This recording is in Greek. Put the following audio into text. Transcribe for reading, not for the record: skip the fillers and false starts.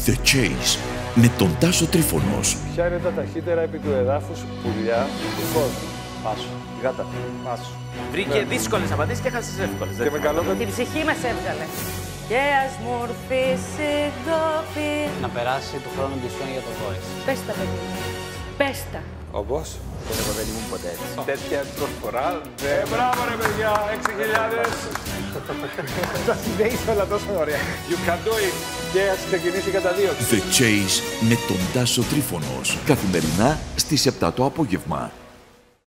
The Chase με τον Τάσο Τρίφωνος. Ποια είναι τα ταχύτερα επί του εδάφους πουλιά του κόσμου? Πάσο. Γάτα. Πάσο. Βρήκε δύσκολες απαντήσεις και έχασες εύκολες. Και με καλό Την ψυχή μας έβγαλε. Και ας μου ορθήσει ντόπι. Να περάσει του χρόνου ντυσιόν για το Voice. Πες τα, παιδί μου. Πες τα. Όπως? Εγώ δεν ήμουν ποτέ έτσι. Τέτοια προσφορά. Μπράβο ρε παιδιά, 6.000. Τα συνδέεις όλα τόσο ωραία. You can do it. Και ας ξεκινήσει η καταδίωξη. The Chase με τον Τάσο Τρίφωνος. Καθημερινά στις 7 το απόγευμα.